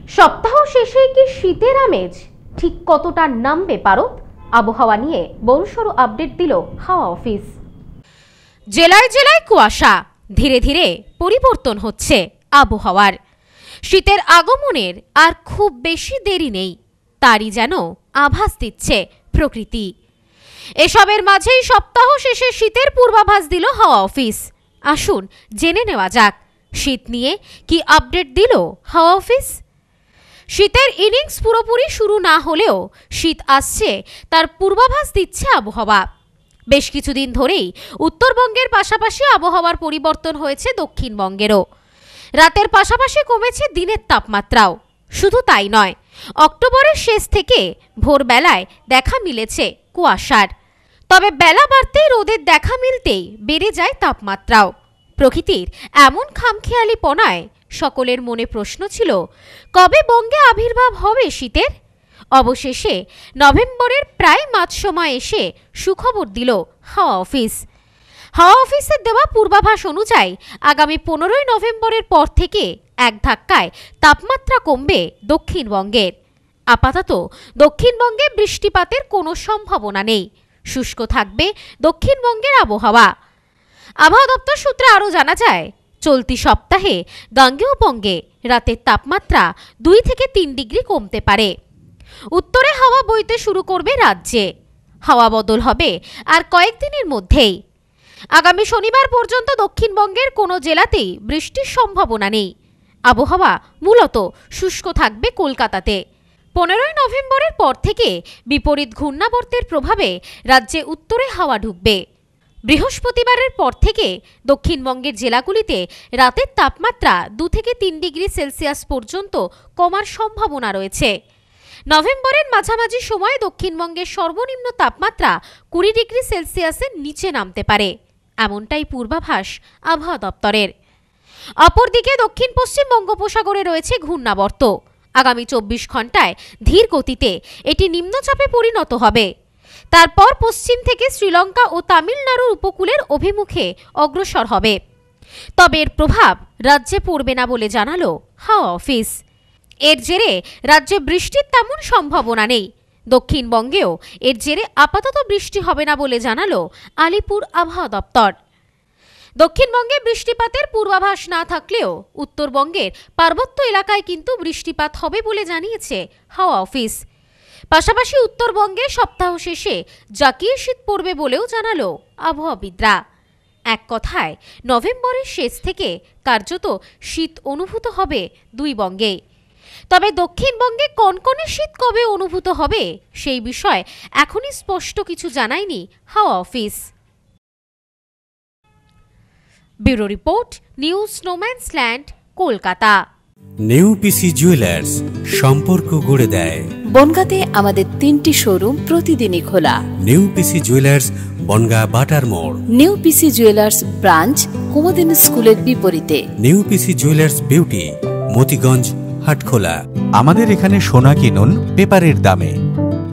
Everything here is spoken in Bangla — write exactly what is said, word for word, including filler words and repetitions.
সপ্তাহ শেষে কি শীতের আমেজ? ঠিক কতটা নামবে পারদ? আবহাওয়া নিয়ে বড়সড় আপডেট দিল হাওয়া অফিস। জেলায় জেলায় কুয়াশা, ধীরে ধীরে পরিবর্তন হচ্ছে আবহাওয়ার। শীতের আগমনের আর খুব বেশি দেরি নেই, তারই যেন আভাস দিচ্ছে প্রকৃতি। এসবের মাঝেই সপ্তাহ শেষে শীতের পূর্বাভাস দিল হাওয়া অফিস। আসুন জেনে নেওয়া যাক শীত নিয়ে কি আপডেট দিল হাওয়া অফিস। শীতের ইনিংস পুরোপুরি শুরু না হলেও শীত আসছে তার পূর্বাভাস দিচ্ছে আবহাওয়া। বেশ কিছুদিন ধরেই উত্তরবঙ্গের পাশাপাশি আবহাওয়ার পরিবর্তন হয়েছে দক্ষিণবঙ্গেরও। রাতের পাশাপাশি কমেছে দিনের তাপমাত্রাও। শুধু তাই নয়, অক্টোবরের শেষ থেকে ভোরবেলায় দেখা মিলেছে কুয়াশার। তবে বেলা বাড়তেই রোদের দেখা মিলতেই বেড়ে যায় তাপমাত্রাও। প্রকৃতির এমন খামখেয়ালিপনায় সকলের মনে প্রশ্ন ছিল, কবে বঙ্গে আবির্ভাব হবে শীতের? অবশেষে নভেম্বরের প্রায় মাঝ সময় এসে সুখবর দিল হাওয়া অফিস। হাওয়া অফিসের দেওয়া পূর্বাভাস অনুযায়ী আগামী পনেরোই নভেম্বরের পর থেকে এক ধাক্কায় তাপমাত্রা কমবে দক্ষিণবঙ্গের। আপাতত দক্ষিণবঙ্গে বৃষ্টিপাতের কোনো সম্ভাবনা নেই, শুষ্ক থাকবে দক্ষিণবঙ্গের আবহাওয়া। আবহাওয়া দপ্তর সূত্রে আরও জানা যায়, চলতি সপ্তাহে গাঙ্গেয় বঙ্গে রাতের তাপমাত্রা দুই থেকে তিন ডিগ্রি কমতে পারে। উত্তরে হাওয়া বইতে শুরু করবে রাজ্যে। হাওয়া বদল হবে আর কয়েকদিনের মধ্যেই। আগামী শনিবার পর্যন্ত দক্ষিণবঙ্গের কোনো জেলাতেই বৃষ্টির সম্ভাবনা নেই। আবহাওয়া মূলত শুষ্ক থাকবে কলকাতাতে। পনেরোই নভেম্বরের পর থেকে বিপরীত ঘূর্ণাবর্তের প্রভাবে রাজ্যে উত্তরে হাওয়া ঢুকবে। বৃহস্পতিবারের পর থেকে দক্ষিণবঙ্গের জেলাগুলিতে রাতের তাপমাত্রা দু থেকে তিন ডিগ্রি সেলসিয়াস পর্যন্ত কমার সম্ভাবনা রয়েছে। নভেম্বরের মাঝামাঝি সময়ে দক্ষিণবঙ্গের সর্বনিম্ন তাপমাত্রা কুড়ি ডিগ্রি সেলসিয়াসের নিচে নামতে পারে, এমনটাই পূর্বাভাস আবহাওয়া দপ্তরের। অপরদিকে দক্ষিণ পশ্চিম বঙ্গোপসাগরে রয়েছে ঘূর্ণাবর্ত। আগামী চব্বিশ ঘন্টায় ধীর গতিতে এটি নিম্নচাপে পরিণত হবে। তারপর পশ্চিম থেকে শ্রীলঙ্কা ও তামিলনাড়ুর উপকূলের অভিমুখে অগ্রসর হবে। তবে এর প্রভাব রাজ্যে পড়বে না বলে জানালো হাওয়া অফিস। এর জেরে রাজ্যে বৃষ্টির তেমন সম্ভাবনা নেই। দক্ষিণবঙ্গেও এর জেরে আপাতত বৃষ্টি হবে না বলে জানালো আলিপুর আবহাওয়া দপ্তর। দক্ষিণবঙ্গে বৃষ্টিপাতের পূর্বাভাস না থাকলেও উত্তরবঙ্গের পার্বত্য এলাকায় কিন্তু বৃষ্টিপাত হবে বলে জানিয়েছে হাওয়া অফিস। পাশাপাশি উত্তরবঙ্গে সপ্তাহ শেষে জাকিয়ে শীত পড়বে বলেও জানালো আবহাওয়াবিদরা। এক কথায় নভেম্বরের শেষ থেকে কার্যত শীত অনুভূত হবে দুই বঙ্গে। তবে দক্ষিণবঙ্গে কনকনে শীত কবে অনুভূত হবে সেই বিষয়ে এখনই স্পষ্ট কিছু জানায়নি হাওয়া অফিস। ব্যুরো রিপোর্ট, নিউজ স্নোম্যান্সল্যান্ড, কলকাতা। নেউপিসি জুয়েলার্স, সম্পর্ক গড়ে দেয়। বনগাঁতে আমাদের তিনটি শোরুম প্রতিদিনই খোলা। নেউপিসি জুয়েলার্স, বনগাঁ বাটার মোড়। নেউপিসি জুয়েলার্স ব্রাঞ্চ, কুমুদিনী স্কুলের বিপরীতে। নেউপিসি জুয়েলার্স বিউটি, মতিগঞ্জ, হাটখোলা। আমাদের এখানে সোনা কিনুন পেপারের দামে।